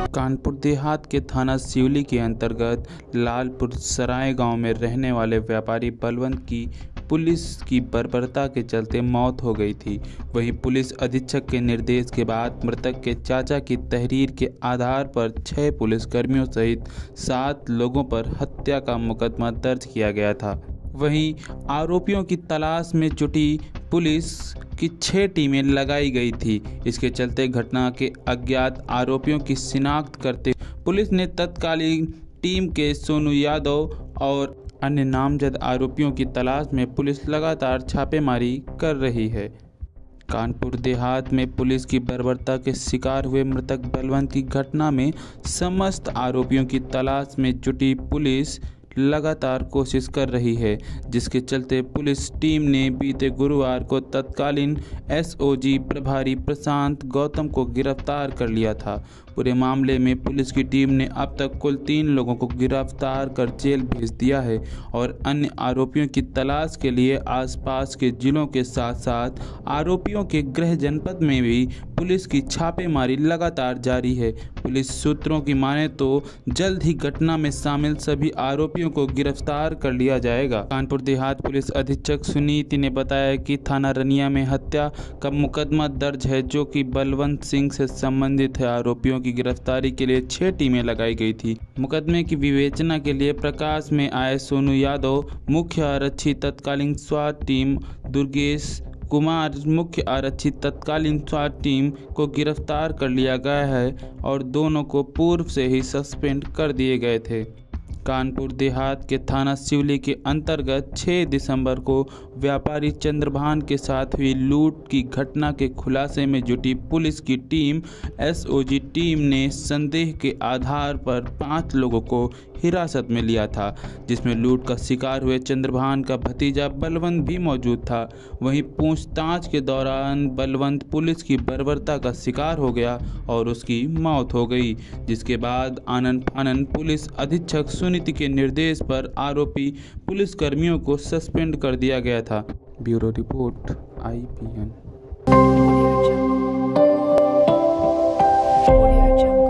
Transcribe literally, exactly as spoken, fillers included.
कानपुर देहात के थाना सिवली के अंतर्गत लालपुर सराय गांव में रहने वाले व्यापारी बलवंत की पुलिस की बर्बरता के चलते मौत हो गई थी। वहीं पुलिस अधीक्षक के निर्देश के बाद मृतक के चाचा की तहरीर के आधार पर छह पुलिसकर्मियों सहित सात लोगों पर हत्या का मुकदमा दर्ज किया गया था। वहीं आरोपियों की तलाश में जुटी पुलिस की छह टीमें लगाई गई थी। इसके चलते घटना के अज्ञात आरोपियों की शिनाख्त करते पुलिस ने तत्कालीन टीम के सोनू यादव और अन्य नामजद आरोपियों की तलाश में पुलिस लगातार छापेमारी कर रही है। कानपुर देहात में पुलिस की बर्बरता के शिकार हुए मृतक बलवंत की घटना में समस्त आरोपियों की तलाश में जुटी पुलिस लगातार कोशिश कर रही है, जिसके चलते पुलिस टीम ने बीते गुरुवार को तत्कालीन एसओजी प्रभारी प्रशांत गौतम को गिरफ्तार कर लिया था। पूरे मामले में पुलिस की टीम ने अब तक कुल तीन लोगों को गिरफ्तार कर जेल भेज दिया है और अन्य आरोपियों की तलाश के लिए आसपास के जिलों के साथ साथ आरोपियों के गृह जनपद में भी पुलिस की छापेमारी लगातार जारी है। पुलिस सूत्रों की माने तो जल्द ही घटना में शामिल सभी आरोपियों को गिरफ्तार कर लिया जाएगा। कानपुर देहात पुलिस अधीक्षक सुनीति ने बताया कि थाना रनिया में हत्या का मुकदमा दर्ज है, जो कि बलवंत सिंह से संबंधित है। आरोपियों की गिरफ्तारी के लिए छह टीमें लगाई गई थी। मुकदमे की विवेचना के लिए प्रकाश में आए सोनू यादव मुख्य आरक्षी तत्कालीन स्वाट टीम, दुर्गेश कुमार मुख्य आरक्षी तत्कालीन स्वाट टीम को गिरफ्तार कर लिया गया है और दोनों को पूर्व से ही सस्पेंड कर दिए गए थे। कानपुर देहात के थाना सिवली के अंतर्गत छह दिसंबर को व्यापारी चंद्रभान के साथ हुई लूट की घटना के खुलासे में जुटी पुलिस की टीम एसओजी टीम ने संदेह के आधार पर पाँच लोगों को हिरासत में लिया था, जिसमें लूट का शिकार हुए चंद्रभान का भतीजा बलवंत भी मौजूद था। वहीं पूछताछ के दौरान बलवंत पुलिस की बर्बरता का शिकार हो गया और उसकी मौत हो गई, जिसके बाद आनन फानन पुलिस अधीक्षक सुनीति के निर्देश पर आरोपी पुलिसकर्मियों को सस्पेंड कर दिया गया था। Bureau report I P N.